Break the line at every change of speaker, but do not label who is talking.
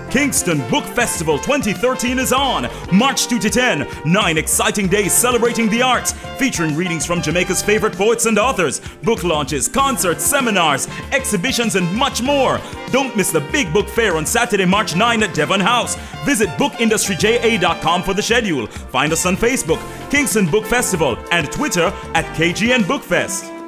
Kingston Book Festival 2013 is on. March 2 to 10, 9 exciting days celebrating the arts, featuring readings from Jamaica's favorite poets and authors, book launches, concerts, seminars, exhibitions, and much more. Don't miss the Big Book Fair on Saturday, March 9 at Devon House. Visit bookindustryja.com for the schedule. Find us on Facebook, Kingston Book Festival, and Twitter at KGN Book Fest.